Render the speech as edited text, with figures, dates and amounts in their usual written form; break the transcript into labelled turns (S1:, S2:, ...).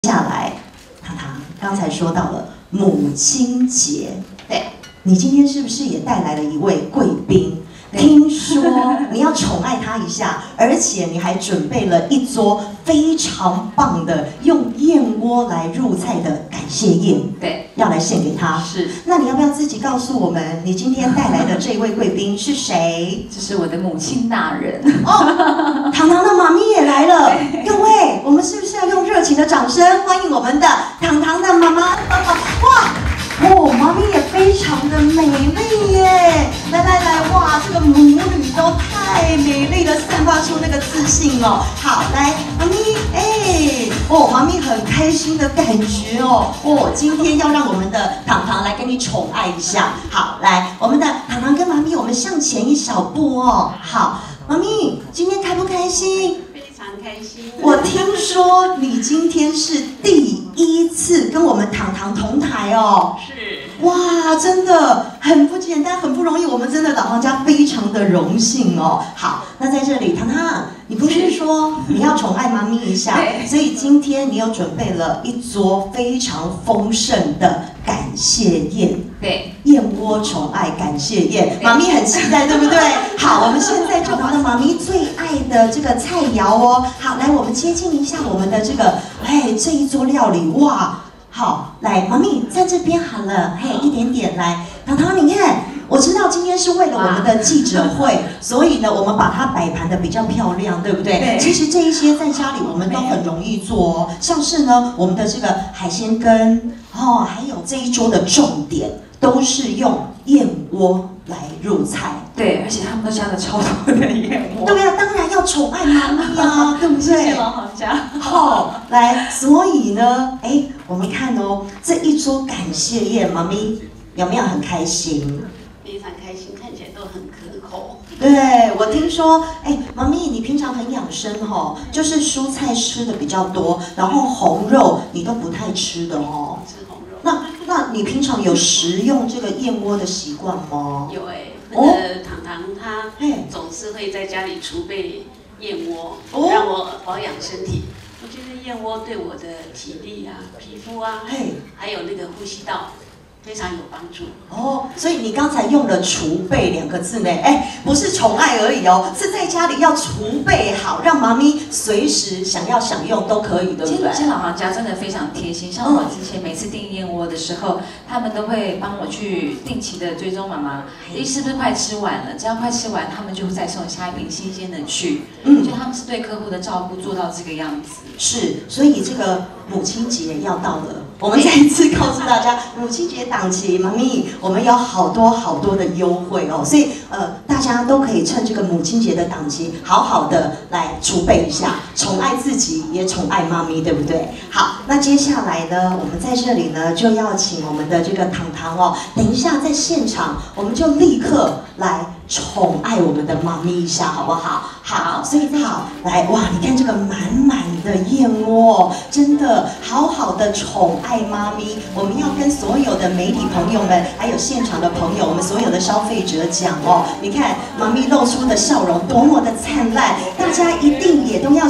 S1: 下来，糖糖刚才说到了母亲节，对，你今天是不是也带来了一位贵宾？听说你要宠爱他一下，而且你还准备了一桌非常棒的用燕窝来入菜的感谢宴，
S2: 对，
S1: 要来献给他。
S2: 是，
S1: 那你要不要自己告诉我们，你今天带来的这位贵宾是谁？
S2: 这是我的母亲大人
S1: 哦，糖糖的妈咪也来了，各位，我们是不是要用热情的掌声欢迎我们的糖糖的妈妈？哇！哦，妈咪也非常的美丽耶！来，哇，这个母女都太美丽了，散发出那个自信哦。好，来，妈咪，妈咪很开心的感觉哦。今天要让我们的糖糖来跟你宠爱一下。好，来，我们的糖糖跟妈咪，我们向前一小步哦。好，妈咪，今天开不开心？
S3: 非常开心。
S1: 我听说你今天是第一次跟我们糖糖同台哦。
S3: 是。
S1: 哇，真的很不简单，很不容易。我们真的导航家非常的荣幸哦。好，那在这里，糖糖，你不是说你要宠爱妈咪一下，所以今天你有准备了一桌非常丰盛的感谢宴。
S2: 对，
S1: 燕窝宠爱感谢宴，妈咪很期待，对不对？好，我们现在就拿了妈咪最爱的这个菜肴哦。好，来，我们接近一下我们的这个，这一桌料理，哇！好，来，妈咪在这边好了，一点点来，糖糖，你看，我知道今天是为了我们的记者会，所以呢，我们把它摆盘的比较漂亮，对不对？
S2: 对。
S1: 其实这一些在家里我们都很容易做哦，像是呢，我们的这个海鲜羹，还有这一桌的重点都是用燕窝来入菜。
S2: 对，而且他们都加了超多的燕窝。
S1: 对呀，当然要宠爱妈咪啊，对不对？
S2: 谢谢老行家。
S1: 好，来，所以呢，我们看哦，这一桌感谢宴，妈咪有没有很开心？
S3: 非常开心，看起来都很可口。
S1: 对，我听说，妈咪你平常很养生哦，就是蔬菜吃的比较多，然后红肉你都不太吃的哦。
S3: 吃红肉。
S1: 那你平常有食用这个燕窝的习惯吗？
S3: 有那个糖糖她总是会在家里储备燕窝，让我保养身体。我觉得燕窝对我的体力啊、皮肤啊，还有那个呼吸道非常有帮助。
S1: 所以你刚才用了储备2个字呢，不是宠爱而已哦，是在家里要储备好，让妈咪随时想要享用都可以，对不对？
S2: 其实老行家真的非常贴心，像我之前每次订燕窝的时候，他们都会帮我去定期的追踪妈妈，是不是快吃完了？只要快吃完，他们就会再送下一瓶新鲜的去。就他们是对客户的照顾做到这个样子。
S1: 是，所以这个母亲节要到了，我们再一次告诉大家，母亲节档期，妈咪，我们有好多的优惠哦，所以大家都可以趁这个母亲节的档期，好好的来储备一下，宠爱自己，也宠爱妈咪，对不对？好，那接下来呢，我们在这里呢，就要请我们的这个糖糖哦，等一下在现场，我们就立刻来宠爱我们的妈咪一下，好不好？好，所以好，来，哇，你看这个满满的燕窝，真的好好的宠爱妈咪。我们要跟所有的媒体朋友们，还有现场的朋友，我们所有的消费者讲哦，你看妈咪露出的笑容多么的灿烂，大家一定也都要。